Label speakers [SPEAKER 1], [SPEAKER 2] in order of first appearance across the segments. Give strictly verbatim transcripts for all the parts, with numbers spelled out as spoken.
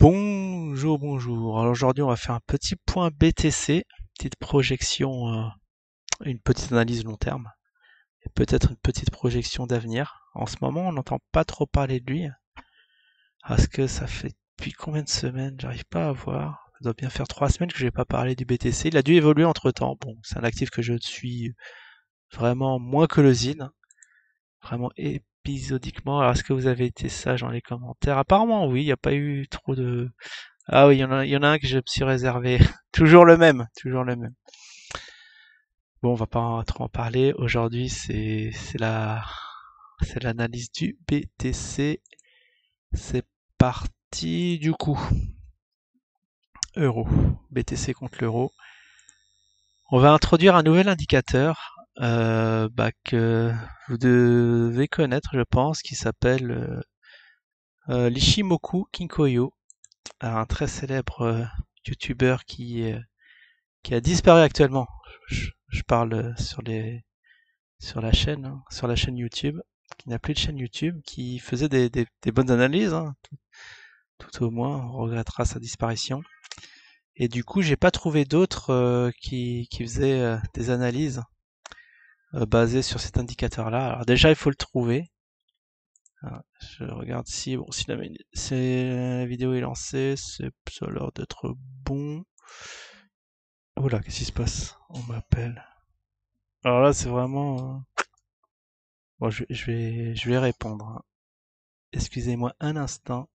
[SPEAKER 1] Bonjour, bonjour. Alors aujourd'hui, on va faire un petit point B T C, petite projection, euh, une petite analyse long terme, et peut-être une petite projection d'avenir. En ce moment, on n'entend pas trop parler de lui, parce que ça fait depuis combien de semaines? J'arrive pas à voir. Ça doit bien faire trois semaines que je n'ai pas parlé du B T C. Il a dû évoluer entre temps. Bon, c'est un actif que je suis vraiment moins que le Z I N, vraiment épisodiquement. Alors, est-ce que vous avez été sage dans les commentaires? Apparemment, oui, il n'y a pas eu trop de Ah oui, il y en a, il y en a un que je me suis réservé. Toujours le même, toujours le même. Bon, on va pas trop en parler. Aujourd'hui, c'est c'est la c'est l'analyse du B T C. C'est parti du coup. Euro. B T C contre l'euro. On va introduire un nouvel indicateur euh, bah, que vous devez connaître, je pense, qui s'appelle euh, euh, l'Ishimoku Kinkoyo, un très célèbre euh, YouTuber qui euh, qui a disparu actuellement. Je, je parle euh, sur les sur la chaîne, hein, sur la chaîne YouTube, qui n'a plus de chaîne YouTube, qui faisait des, des, des bonnes analyses, hein, tout, tout au moins, on regrettera sa disparition. Et du coup, j'ai pas trouvé d'autres euh, qui, qui faisaient euh, des analyses euh, basées sur cet indicateur-là. Alors déjà, il faut le trouver. Alors, je regarde si bon si la, si la vidéo est lancée, c'est ça a l'air d'être bon. Oh là, qu'est-ce qui se passe? On m'appelle. Alors là, c'est vraiment. euh, Bon, je, je vais, je vais répondre, hein. Excusez-moi un instant.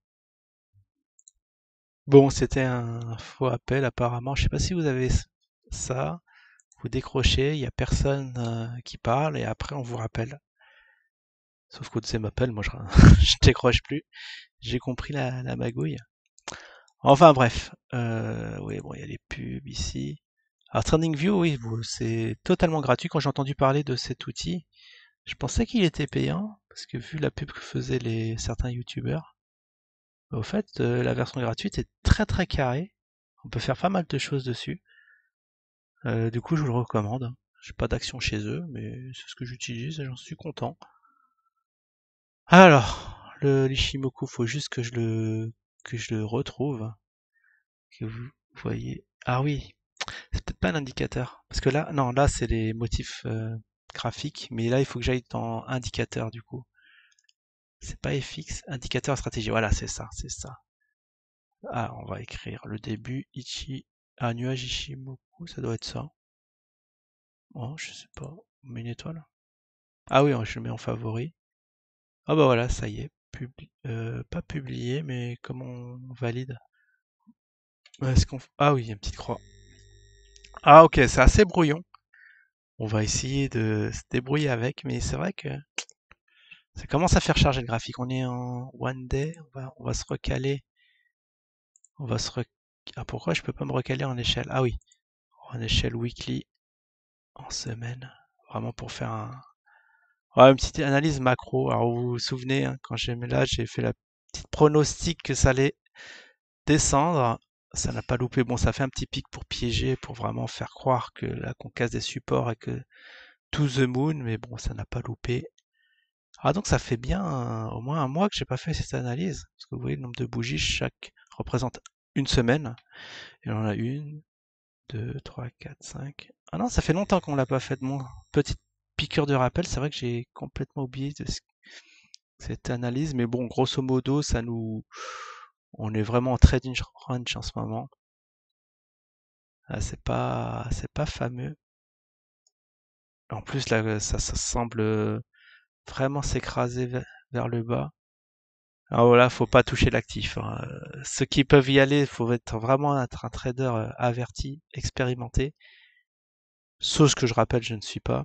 [SPEAKER 1] Bon, c'était un faux appel apparemment. Je sais pas si vous avez ça. Vous décrochez, il y a personne euh, qui parle et après on vous rappelle. Sauf qu'au deuxième appel, moi je, je décroche plus. J'ai compris la, la magouille. Enfin bref, euh, oui bon, il y a les pubs ici. Alors TradingView, oui, bon, c'est totalement gratuit. Quand j'ai entendu parler de cet outil, je pensais qu'il était payant parce que vu la pub que faisaient les certains youtubeurs. Au fait, euh, la version gratuite est très très carrée. On peut faire pas mal de choses dessus. Euh, du coup, je vous le recommande. J'ai pas d'action chez eux, mais c'est ce que j'utilise et j'en suis content. Alors, le l'Ishimoku, faut juste que je le que je le retrouve. Que vous voyez. Ah oui, c'est peut-être pas un indicateur. Parce que là, non, là c'est les motifs euh, graphiques, mais là il faut que j'aille dans indicateur du coup. C'est pas F X, indicateur stratégie. Voilà, c'est ça, c'est ça. Ah, on va écrire le début, Ichi, ah, nuage Ishimoku, ça doit être ça. Oh, je sais pas, on met une étoile. Ah oui, je le mets en favori. Ah bah voilà, ça y est. Publi- euh, pas publié, mais comment on valide? Est-ce qu'on... Ah oui, il y a une petite croix. Ah ok, c'est assez brouillon. On va essayer de se débrouiller avec, mais c'est vrai que ça commence à faire charger le graphique. On est en one day, on va, on va se recaler. On va se re... Ah pourquoi je peux pas me recaler en échelle? Ah oui, en échelle weekly, en semaine. Vraiment pour faire un... Ouais, une petite analyse macro. Alors vous vous souvenez, hein, quand j'ai mis là, j'ai fait la petite pronostic que ça allait descendre. Ça n'a pas loupé. Bon, ça fait un petit pic pour piéger, pour vraiment faire croire que là qu'on casse des supports et que to the moon, mais bon, ça n'a pas loupé. Ah donc ça fait bien euh, au moins un mois que j'ai pas fait cette analyse. Parce que vous voyez, le nombre de bougies, chaque représente une semaine. Et on en a une, deux, trois, quatre, cinq. Ah non, ça fait longtemps qu'on l'a pas fait de mon petite piqûre de rappel. C'est vrai que j'ai complètement oublié de ce- cette analyse. Mais bon, grosso modo, ça nous... On est vraiment en trading range en ce moment. Ah, c'est pas, c'est pas fameux. En plus, là, ça, ça semble euh, vraiment s'écraser ve- vers le bas. Alors voilà, faut pas toucher l'actif, hein. Euh, Ceux qui peuvent y aller, faut être vraiment être un trader euh, averti, expérimenté. Sauf que je rappelle, je ne suis pas.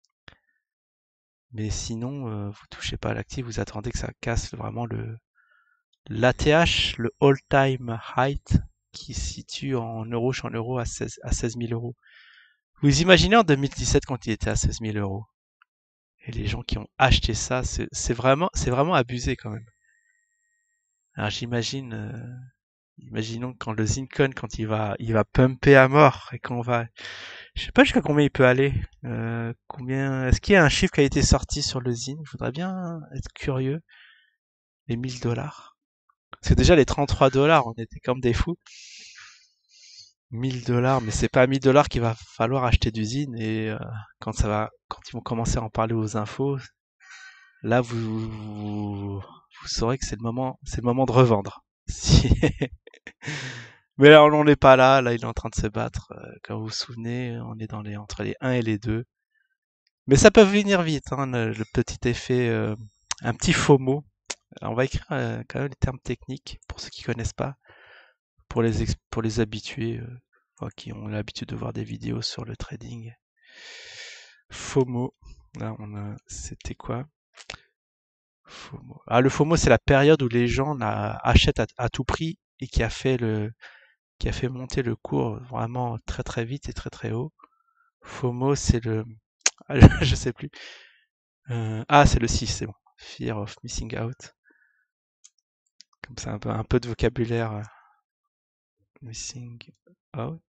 [SPEAKER 1] Mais sinon, euh, vous touchez pas à l'actif, vous attendez que ça casse vraiment le l'A T H, le all-time height, qui se situe en euros, en euros à seize, à seize mille euros. Vous imaginez en deux mille dix-sept quand il était à seize mille euros? Et les gens qui ont acheté ça, c'est c'est vraiment, c'est vraiment abusé quand même. Alors j'imagine, euh, imaginons quand le Zincon, quand il va, il va pumper à mort et qu'on va, je sais pas jusqu'à combien il peut aller. Euh, combien, est-ce qu'il y a un chiffre qui a été sorti sur le Zin? Je voudrais bien être curieux. Les mille dollars. Parce que déjà les trente-trois dollars, on était comme des fous. mille dollars, mais c'est pas à mille dollars qu'il va falloir acheter d'usine et euh, quand ça va, quand ils vont commencer à en parler aux infos, là vous vous, vous saurez que c'est le moment, c'est le moment de revendre. Si... Mais là on n'est pas là, là il est en train de se battre. Euh, Comme vous vous souvenez, on est dans les entre les un et les deux. Mais ça peut venir vite, hein, le, le petit effet, euh, un petit FOMO. On va écrire euh, quand même les termes techniques pour ceux qui connaissent pas, pour les ex- pour les habitués, euh, enfin, qui ont l'habitude de voir des vidéos sur le trading. FOMO. Là, on a, c'était quoi? FOMO. Ah, le FOMO, c'est la période où les gens là, achètent à, à tout prix et qui a fait le, qui a fait monter le cours vraiment très très vite et très très haut. FOMO, c'est le, je sais plus. Euh, ah, c'est le six, c'est bon. Fear of missing out. Comme ça, un peu, un peu de vocabulaire. euh, Missing out.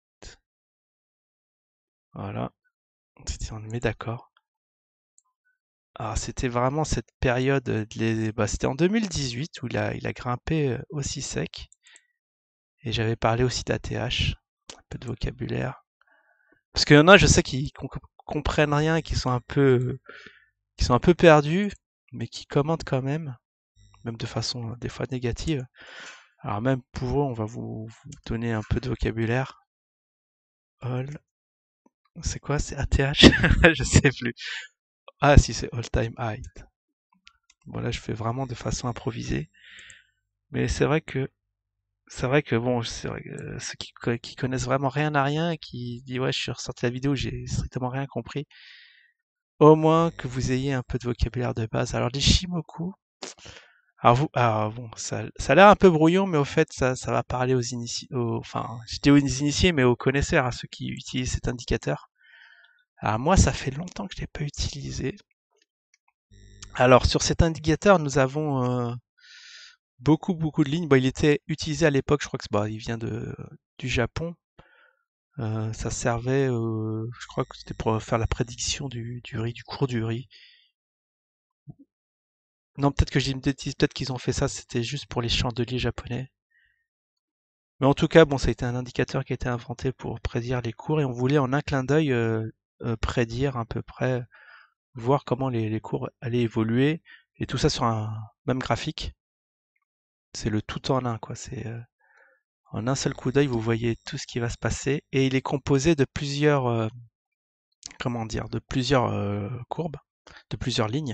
[SPEAKER 1] Voilà. On met d'accord. Alors, c'était vraiment cette période, de les... bah, c'était en deux mille dix-huit où il a, il a grimpé euh, aussi sec. Et j'avais parlé aussi d'A T H, un peu de vocabulaire. Parce qu'il y en a, je sais, qui com- comprennent rien, et qui sont un peu, qui sont un peu perdus, mais qui commentent quand même, même de façon euh, des fois négative. Alors même pour eux, on va vous, vous donner un peu de vocabulaire. All, c'est quoi? C'est A T H? Je sais plus. Ah si, c'est all time high. Bon là, je fais vraiment de façon improvisée. Mais c'est vrai que c'est vrai que bon, c'est vrai que euh, ceux qui, co- qui connaissent vraiment rien à rien, qui disent ouais, je suis ressorti la vidéo, j'ai strictement rien compris. Au moins que vous ayez un peu de vocabulaire de base. Alors l'Ishimoku, alors vous, alors bon, ça, ça a l'air un peu brouillon, mais au fait, ça, ça va parler aux initiés, aux, enfin, je dis aux initiés, mais aux connaisseurs, à ceux qui utilisent cet indicateur. Alors moi, ça fait longtemps que je l'ai pas utilisé. Alors sur cet indicateur, nous avons euh, beaucoup beaucoup de lignes. Bon, il était utilisé à l'époque, je crois que bah, il vient de du Japon. Euh, ça servait, euh, je crois que c'était pour faire la prédiction du, du riz, du cours du riz. Non, peut-être que j'ai une bêtise, peut-être qu'ils ont fait ça, c'était juste pour les chandeliers japonais. Mais en tout cas, bon, ça a été un indicateur qui a été inventé pour prédire les cours et on voulait en un clin d'œil euh, euh, prédire à peu près, voir comment les, les cours allaient évoluer et tout ça sur un même graphique. C'est le tout en un, quoi. C'est euh, en un seul coup d'œil, vous voyez tout ce qui va se passer et il est composé de plusieurs, euh, comment dire, de plusieurs euh, courbes, de plusieurs lignes.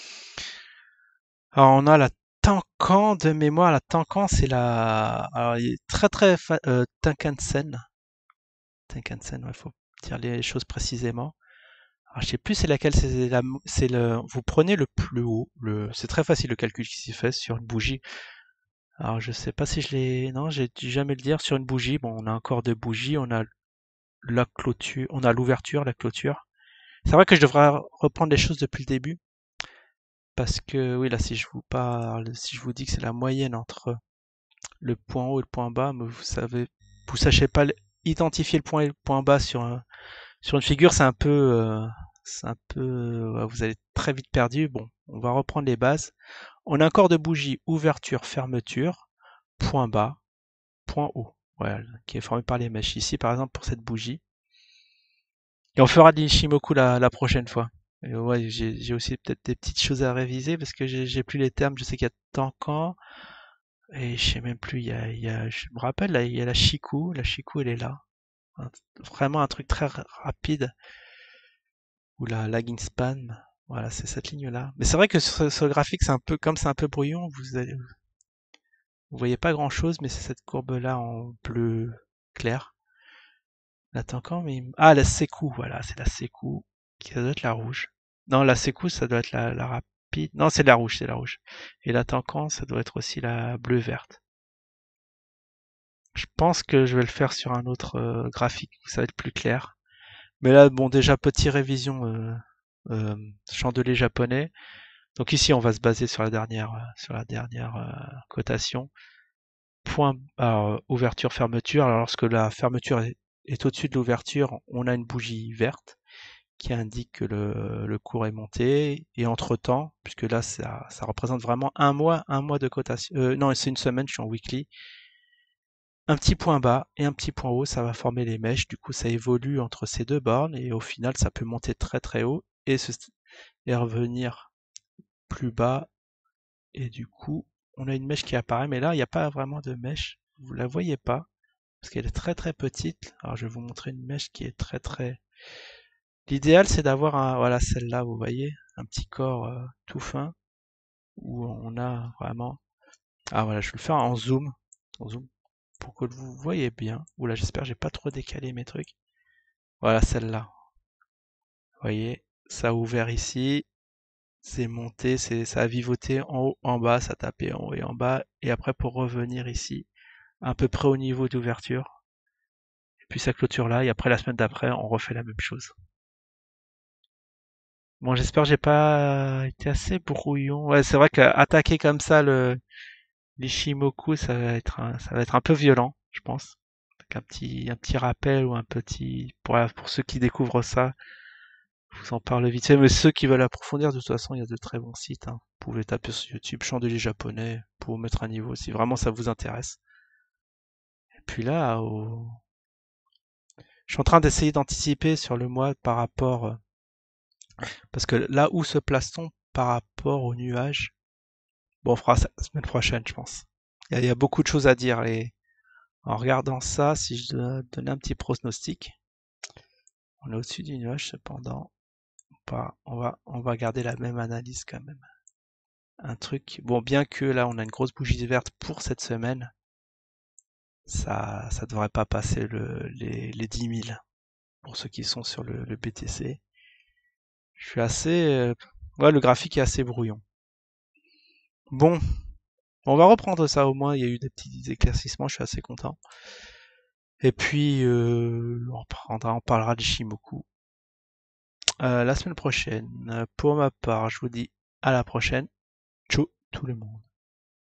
[SPEAKER 1] Alors on a la Tenkan de mémoire. La Tenkan, c'est la, alors il est très très fa... euh, Tenkan-sen. Tenkan-sen, ouais, faut dire les choses précisément. Alors je sais plus c'est laquelle, c'est la, c'est le, vous prenez le plus haut. Le, c'est très facile le calcul qui s'y fait sur une bougie. Alors je sais pas si je l'ai, non, j'ai dû jamais le dire sur une bougie. Bon, on a encore deux bougies, on a la clôture, on a l'ouverture, la clôture. C'est vrai que je devrais reprendre les choses depuis le début. Parce que oui, là, si je vous parle, si je vous dis que c'est la moyenne entre le point haut et le point bas, mais vous savez, vous sachez pas identifier le point et le point bas sur un- sur une figure, c'est un peu, euh, c'est un peu, euh, vous allez très vite perdu. Bon, on va reprendre les bases. On a un corps de bougie, ouverture, fermeture, point bas, point haut, voilà, qui est formé par les mèches. Ici, par exemple, pour cette bougie. Et on fera de l'Ishimoku la, la prochaine fois. Et ouais, j'ai j'ai aussi peut-être des petites choses à réviser parce que j'ai j'ai plus les termes. Je sais qu'il y a Tankan et je sais même plus. Il y a, il y a, je me rappelle là, il y a la Shiku. La Shiku, elle est là. Un- Vraiment un truc très ra- rapide. Ou la lagging span. Voilà, c'est cette ligne-là. Mais c'est vrai que sur, ce sur le graphique, c'est un peu comme c'est un peu brouillon. Vous allez, vous voyez pas grand-chose, mais c'est cette courbe-là en bleu clair. La Tankan, mais ah la Seku, voilà, c'est la Seku qui ça doit être la rouge. Non, la Sekou, ça doit être la, la rapide. Non, c'est la rouge, c'est la rouge. Et la Tankan, ça doit être aussi la bleu-verte. Je pense que je vais le faire sur un autre euh, graphique, où ça va être plus clair. Mais là, bon, déjà, petite révision euh, euh, chandelier japonais. Donc ici, on va se baser sur la dernière, euh, sur la dernière euh, cotation. Point, alors, ouverture, fermeture. Alors, lorsque la fermeture est, est au-dessus de l'ouverture, on a une bougie verte qui indique que le, le cours est monté. Et entre-temps, puisque là, ça, ça représente vraiment un mois, un mois de cotation. Euh, non, c'est une semaine, je suis en weekly. Un petit point bas et un petit point haut, ça va former les mèches. Du coup, ça évolue entre ces deux bornes et au final, ça peut monter très très haut et, se, et revenir plus bas. Et du coup, on a une mèche qui apparaît, mais là, il n'y a pas vraiment de mèche. Vous la voyez pas parce qu'elle est très très petite. Alors, je vais vous montrer une mèche qui est très très. L'idéal, c'est d'avoir un, voilà, celle-là, vous voyez, un petit corps euh, tout fin où on a vraiment. Ah voilà, je vais le faire en zoom, en zoom pour que vous voyez bien. Oula, j'espère que j'ai pas trop décalé mes trucs. Voilà, celle-là. Vous voyez, ça a ouvert ici, c'est monté, c'est, ça a vivoté en haut, en bas, ça a tapé en haut et en bas, et après pour revenir ici, à peu près au niveau d'ouverture. Et puis ça clôture là, et après la semaine d'après, on refait la même chose. Bon, j'espère que j'ai pas été assez brouillon. Ouais, c'est vrai qu'attaquer comme ça le l'Ishimoku, ça va être un, ça va être un peu violent, je pense. Avec un petit, un petit rappel ou un petit, pour, pour ceux qui découvrent ça, je vous en parle vite fait, mais ceux qui veulent approfondir, de toute façon, il y a de très bons sites, hein. Vous pouvez taper sur YouTube Chandelier japonais pour vous mettre un niveau si vraiment ça vous intéresse. Et puis là, au... je suis en train d'essayer d'anticiper sur le mois par rapport, euh, parce que là où se place-t-on par rapport aux nuages? Bon, on fera ça la semaine prochaine, je pense. Il y, a, il y a beaucoup de choses à dire et en regardant ça, si je dois donner un petit pronostic, on est au-dessus du nuage cependant. Pas, on va, on va garder la même analyse quand même. Un truc. Bon, bien que là, on a une grosse bougie verte pour cette semaine, ça, ça devrait pas passer le, les, les dix mille pour ceux qui sont sur le, le B T C. Je suis assez, euh, ouais, le graphique est assez brouillon. Bon, on va reprendre ça au moins. Il y a eu des petits éclaircissements, je suis assez content. Et puis, euh, on reprendra, on parlera de Shimoku euh, la semaine prochaine. Pour ma part, je vous dis à la prochaine. Ciao tout le monde.